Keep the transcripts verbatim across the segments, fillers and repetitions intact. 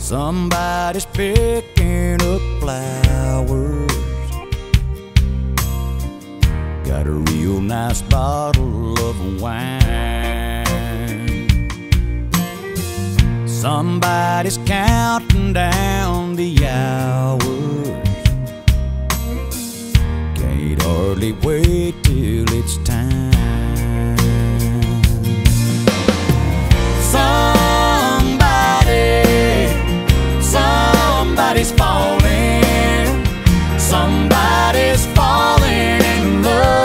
Somebody's picking up flowers, got a real nice bottle of wine. Somebody's counting down the hours, can't hardly wait till it's time. Somebody's falling, somebody's falling in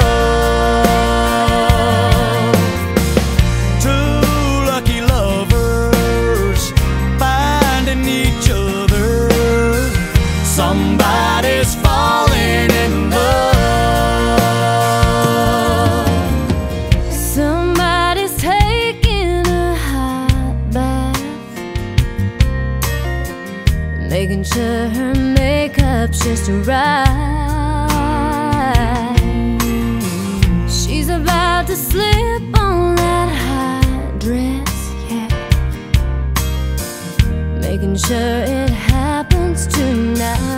love. Two lucky lovers finding each other. Somebody's falling in love. Somebody's taking a hot bath, making sure her makeup's just right. She's about to slip on that hot dress, yeah, making sure it happens tonight.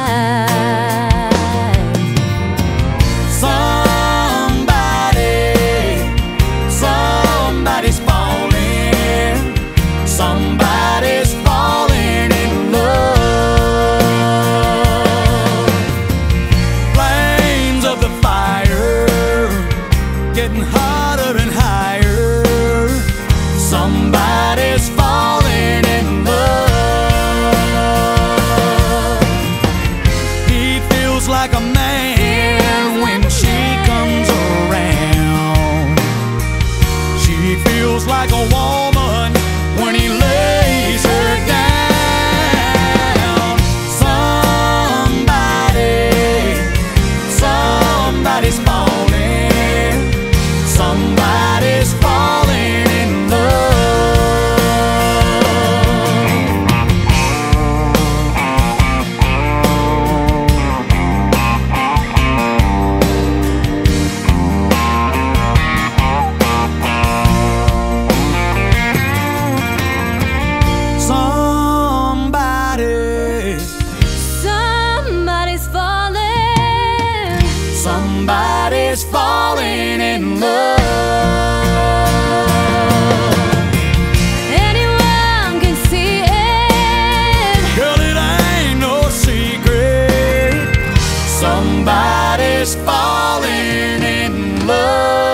Somebody, somebody's falling, somebody's falling in love. Flames of the fire getting hotter and higher. Somebody's falling in love. He feels like a man when she comes around. She feels like a woman when he lays her down. Somebody, somebody's falling, somebody's falling in love. Somebody, Somebody's falling, somebody's falling in love. anyone can see it. Girl, it ain't no secret. Somebody's falling in love.